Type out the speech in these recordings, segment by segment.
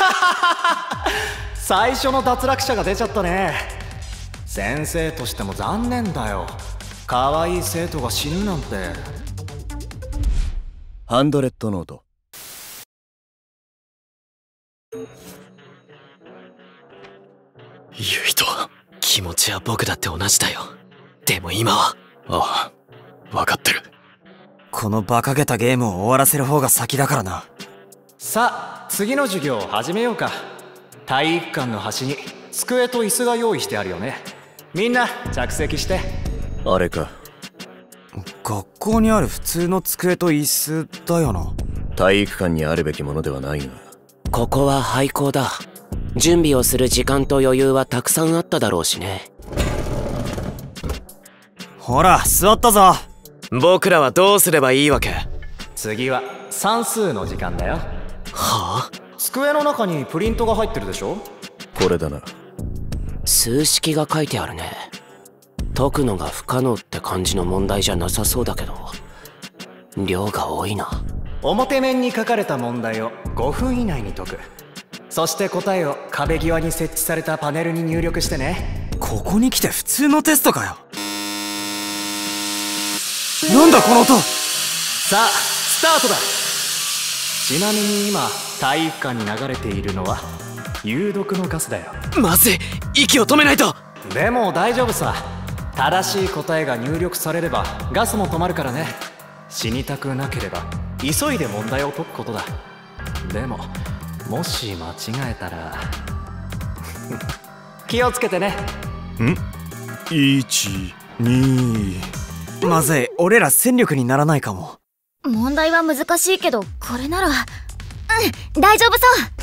最初の脱落者が出ちゃったね。先生としても残念だよ。可愛い生徒が死ぬなんて。 ハンドレッドノート。 ユイと気持ちは僕だって同じだよ。でも今は。ああ、分かってる。 この馬鹿げたゲームを終わらせる方が先だからな。 さあ次の授業を始めようか。体育館の端に机と椅子が用意してあるよね。みんな着席して。 あれか、 学校にある普通の机と椅子だよな。 体育館にあるべきものではないが。 ここは廃校だ。準備をする時間と余裕はたくさんあっただろうしね。 ほら座ったぞ。 僕らはどうすればいいわけ？ 次は算数の時間だよ。 はあ？ 机の中にプリントが入ってるでしょ。 これだな。 数式が書いてあるね。解くのが不可能って感じの問題じゃなさそうだけど、量が多いな。 表面に書かれた問題を5分以内に解く。そして答えを壁際に設置されたパネルに入力してね。 ここに来て普通のテストかよ。なんだこの音。 さあスタートだ。ちなみに今体育館に流れているのは有毒のガスだよ。 まずい、息を止めないと。 でも大丈夫さ。正しい答えが入力されればガスも止まるからね。死にたくなければ急いで問題を解くことだ。でももし間違えたら気をつけてね。 1、2。まずい、俺ら戦力にならないかも。 問題は難しいけど、これなら大丈夫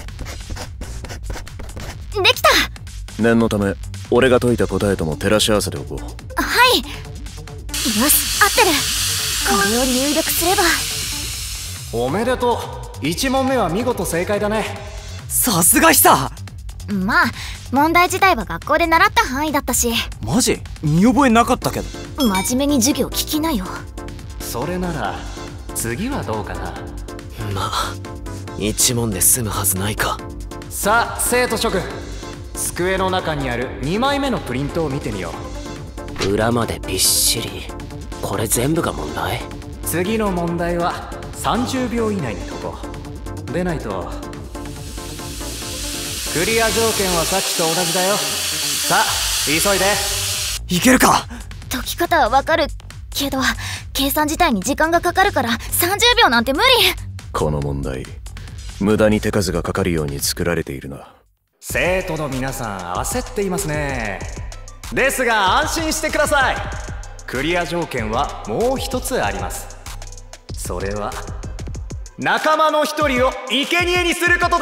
そう。できた。 念のため俺が解いた答えとも照らし合わせておこう。 はい。よし、合ってる。これを入力すれば。 おめでとう。1問目は見事正解だね。 さすが久。 まあ問題自体は学校で習った範囲だったし。 マジ？見覚えなかったけど。 真面目に授業聞きなよ。 それなら次はどうかな。 まあ1問で済むはずないか。 さあ生徒諸君、机の中にある2枚目のプリントを見てみよう。裏までびっしり。これ全部が問題？ 次の問題は30秒以内に解こう。でないと。クリア条件はさっきと同じだよ。さあ急いで。 いけるか。 解き方はわかるけど、計算自体に時間がかかるから30秒なんて無理。 この問題無駄に手数がかかるように作られているな。 生徒の皆さん焦っていますね。ですが安心してください。クリア条件はもう一つあります。それは仲間の一人を生贄にすることです。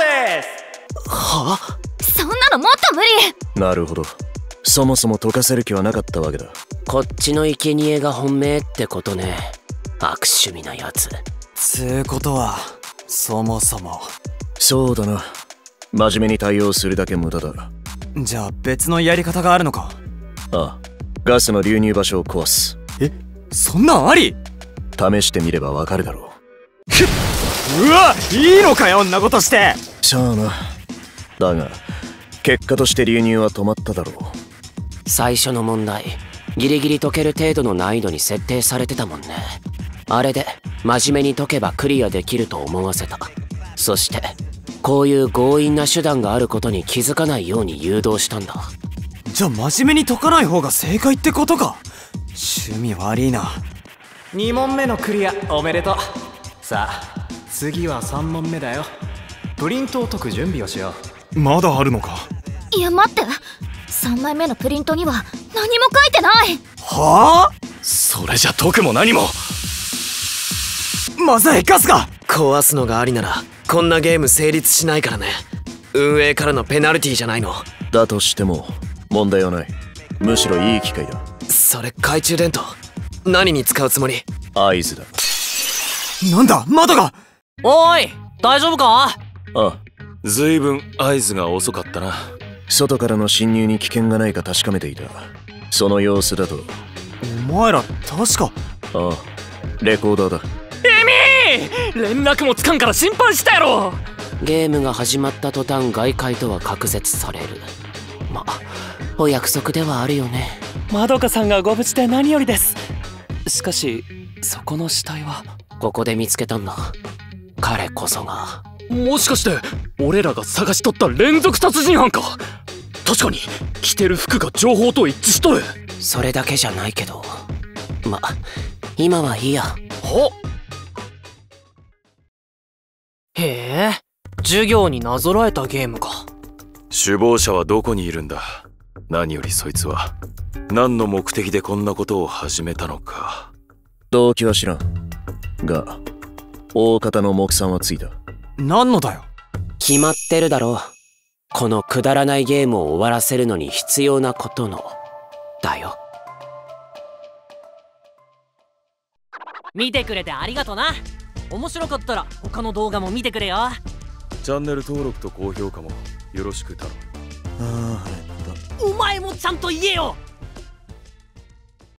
はあ？ そんなのもっと無理。 なるほど、そもそも解かせる気はなかったわけだ。 こっちの生贄が本命ってことね。悪趣味なやつ。 つうことはそもそも。 そうだな、真面目に対応するだけ無駄だ。 じゃあ別のやり方があるのか。 ああ、ガスの流入場所を壊す。 え、そんなんあり？ 試してみればわかるだろう。うわ、いいのかよ、んなことして。 しゃあな。だが結果として流入は止まっただろう。 最初の問題ギリギリ解ける程度の難易度に設定されてたもんね。あれで真面目に解けばクリアできると思わせた。そしてこういう強引な手段があることに気づかないように誘導したんだ。 じゃあ真面目に解かない方が正解ってことか。趣味悪いな。 2問目のクリアおめでとう。さあ次は3問目だよ。プリントを解く準備をしよう。まだあるのか。 いや待って、3枚目のプリントには何も書いてない。 はあ？ それじゃ解くも何も。 まずい、ガスが。 壊すのがありならこんなゲーム成立しないからね。運営からのペナルティじゃないの。 だとしても問題はない。むしろいい機会だ。 それ懐中電灯何に使うつもり？ 合図だ。 なんだ、窓が。 おい、大丈夫か？ ああ、 ずいぶん合図が遅かったな。 外からの侵入に危険がないか確かめていた。その様子だと。 お前ら確か。 ああ、レコーダーだ。 エミー、連絡もつかんから心配したやろ。 ゲームが始まった途端外界とは隔絶される。まあお約束ではあるよね。 まどかさんがご無事で何よりです。しかしそこの死体はここで見つけたんだ。彼こそが。 もしかして俺らが探し取った連続殺人犯か。確かに着てる服が情報と一致しとる。 それだけじゃないけど、ま今はいいや。 はへえ、授業になぞらえたゲームか。 首謀者はどこにいるんだ。何よりそいつは何の目的でこんなことを始めたのか。 動機は知らんが大方の目算はついた。 何のだよ。 決まってるだろう。このくだらないゲームを終わらせるのに必要なことのだよ。 見てくれてありがとな。面白かったら他の動画も見てくれよ。 チャンネル登録と高評価もよろしく頼む。 お前もちゃんと言えよ。